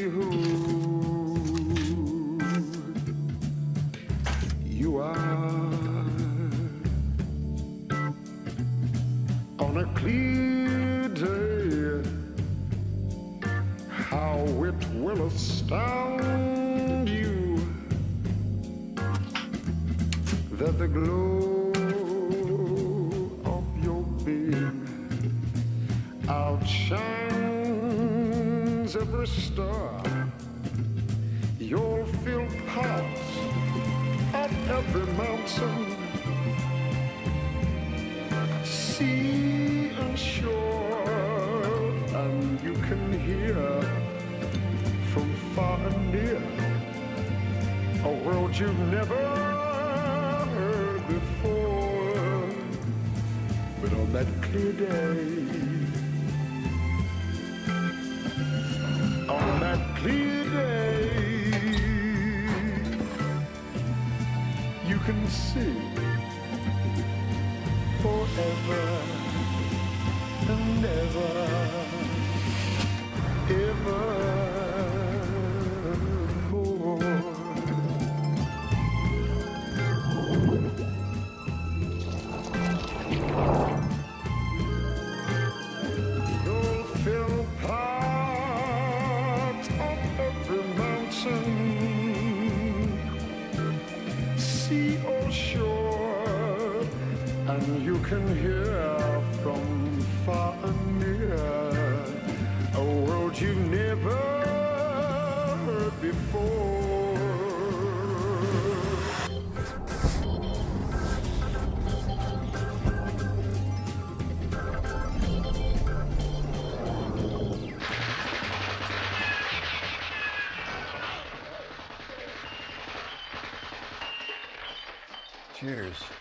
who you are. On a clear day, how it will astound you that the glow of your being outshines every star. You'll feel parts of every mountain, sea and shore, and you can hear from far and near a world you've never heard before. But on that clear day, on that clear day, you can see forever and ever, evermore. You'll feel part of every mountain, sea or shore, and you can hear from far and near a world you've never heard before. Cheers.